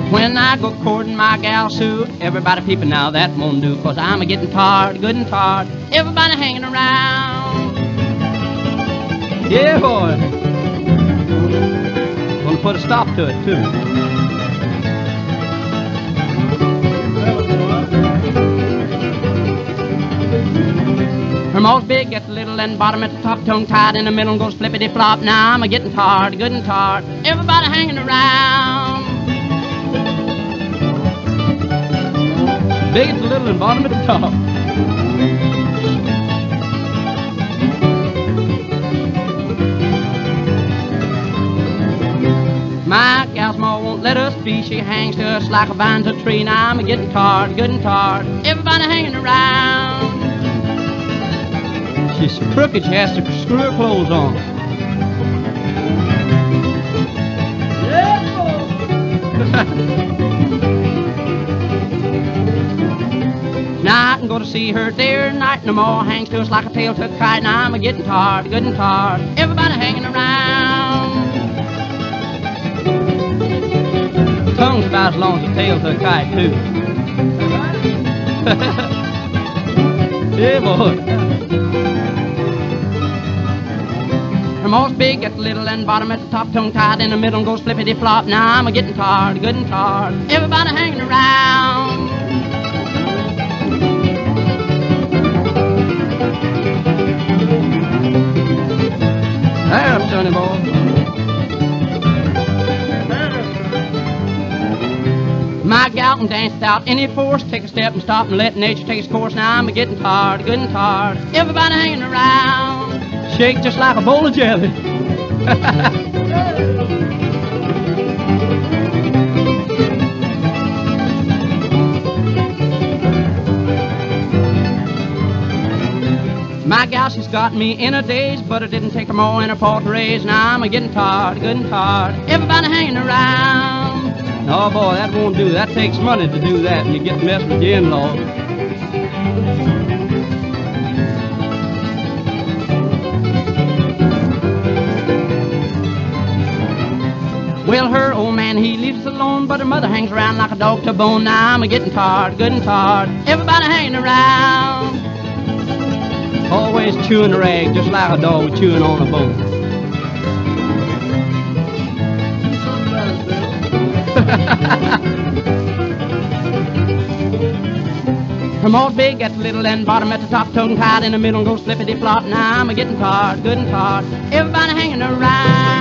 When I go courting my gal Sue, everybody peeping now that won't do, 'cause I'm a-getting tired, good and tired, everybody hanging around. Yeah, boy. Gonna put a stop to it, too. Her mouth's big at the little and bottom at the top, tongue tied in the middle and goes flippity-flop. Now I'm a-getting tired, good and tired, everybody hanging around. Big at the little and bottom at the top. My gal's ma won't let us be. She hangs to us like a vine to a tree. Now I'm a-getting tired, good and tired, everybody hanging around. She's so crooked she has to screw her clothes on. Yeah, now I can go to see her day or night no more. Hangs to us like a tail to a kite. Now I'm a-getting tired, good and tired, everybody hanging around. Tongue's about as long as a tail to a kite, too. Yeah, boy. Her mouth's big at the little and bottom at the top, tongue tied in the middle and goes flippity-flop. Now I'm a-getting tired, good and tired, everybody hanging around. There, Sonny boy. My gal can dance without any force, take a step and stop and let nature take its course. Now I'm a-getting tired, good and tired, everybody hanging around. Shake just like a bowl of jelly. My gal, she's got me in a daze, but it didn't take her more in her paw to raise. Now I'm a-getting tired, good and tired, everybody hanging around. Oh boy, that won't do. That takes money to do that, and you get messed with your in-laws. Well, her old man, he leaves us alone, but her mother hangs around like a dog to a bone. Now I'm a-getting tired, good and tired, everybody hanging around. Always chewing a rag, just like a dog chewing on a bone. Her mouth's big at the little and bottom at the top, tongue tied in the middle and goes flippity-flop. Now I'm a-getting tired, good and tired, everybody hanging around.